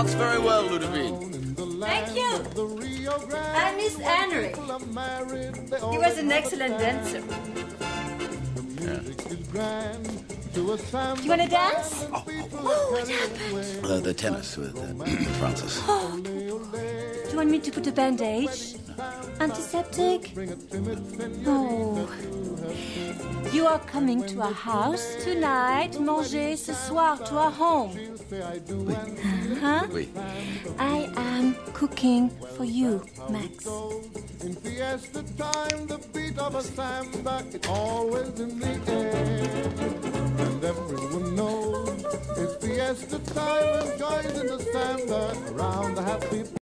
dance very well, Ludivine. Thank you. I miss Henry. He was an excellent dancer. You want to dance? Oh. What happened? The tennis with Francis. Oh. Do you want me to put a bandage? Antiseptic? Oh. You are coming to our house tonight, manger ce soir to our home. Huh? Oui. I am cooking for you, Max. In fiesta time, the beat of a samba, it's always in the air. And everyone knows it's fiesta time and joins in the samba around the happy